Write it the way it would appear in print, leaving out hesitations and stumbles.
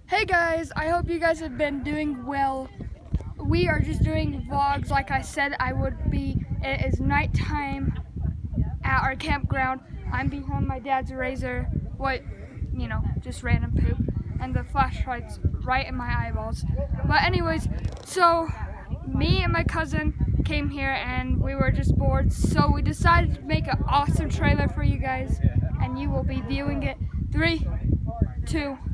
Hey guys, I hope you guys have been doing well. We are just doing vlogs like I said I would be. It is nighttime at our campground. I'm behind my dad's Razor, just random poop, and the flashlight's right in my eyeballs. But anyways, so me and my cousin came here and we were just bored, so we decided to make an awesome trailer for you guys, and you will be viewing it. 3, 2,